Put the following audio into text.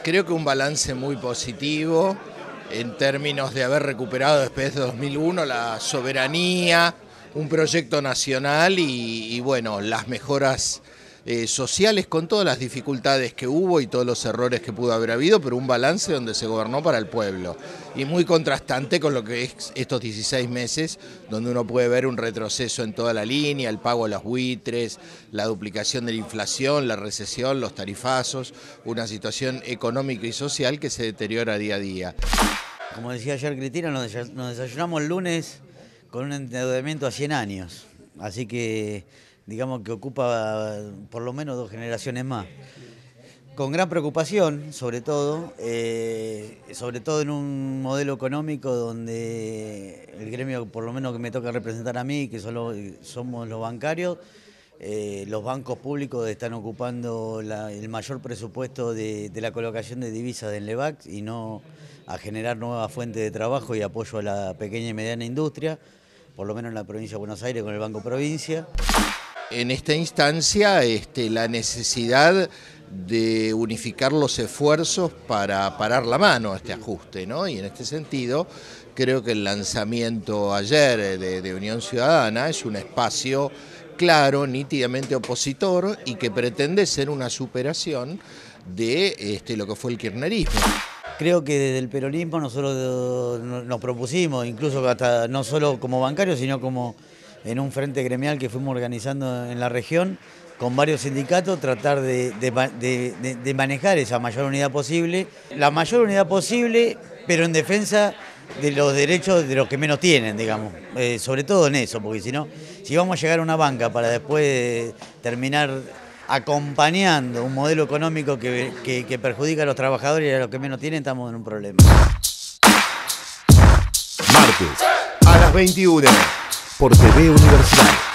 Creo que un balance muy positivo en términos de haber recuperado después de 2001 la soberanía, un proyecto nacional y bueno, las mejoras sociales con todas las dificultades que hubo y todos los errores que pudo haber habido, pero un balance donde se gobernó para el pueblo. Y muy contrastante con lo que es estos 16 meses, donde uno puede ver un retroceso en toda la línea, el pago a los buitres, la duplicación de la inflación, la recesión, los tarifazos, una situación económica y social que se deteriora día a día. Como decía ayer Cristina, nos desayunamos el lunes con un endeudamiento a 100 años, así que digamos que ocupa por lo menos 2 generaciones más. Con gran preocupación, sobre todo en un modelo económico donde el gremio, por lo menos que me toca representar a mí, que somos los bancarios, los bancos públicos están ocupando el mayor presupuesto de la colocación de divisas del LEVAC y no a generar nuevas fuentes de trabajo y apoyo a la pequeña y mediana industria, por lo menos en la provincia de Buenos Aires con el Banco Provincia. En esta instancia, la necesidad de unificar los esfuerzos para parar la mano a este ajuste, ¿no? Y en este sentido, creo que el lanzamiento ayer de Unión Ciudadana es un espacio claro, nítidamente opositor y que pretende ser una superación de lo que fue el kirchnerismo. Creo que desde el peronismo nosotros nos propusimos, incluso hasta no solo como bancarios, sino como en un frente gremial que fuimos organizando en la región, con varios sindicatos, tratar de manejar esa mayor unidad posible. La mayor unidad posible, pero en defensa de los derechos de los que menos tienen, digamos. Sobre todo en eso, porque si vamos a llegar a una banca para después terminar acompañando un modelo económico que perjudica a los trabajadores y a los que menos tienen, estamos en un problema. Martes, a las 21, por TV Universidad.